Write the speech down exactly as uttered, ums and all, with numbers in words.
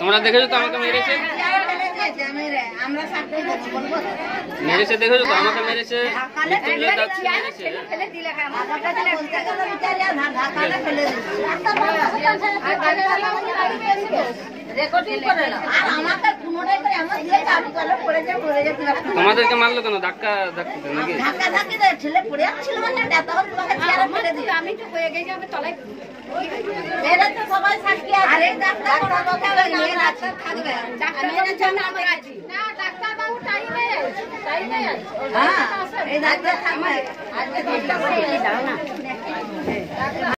তোমরা দেখেছো তো আমাকে মেরেছে? মেরেছে দেখেছো তো আমাকে মেরেছে, তোমাদেরকে মারলো কেন? ধাক্কা ধাক্কি নাকি? ধাক্কা ধাক্কি ছেলে পড়ে যাচ্ছিল মানে আমি তো হয়ে গেছি আমি তলায় এরা তো সবাই সাক্ষী আছে। আরে ডাক্তার ডাক্তার থাকবে, ডাক্তারের জন্য আমরা আছি না। ডাক্তার বাবু টাইমে টাইমে হ্যাঁ এই ডাক্তার থাকবে আজকে দশটা করে দাও না।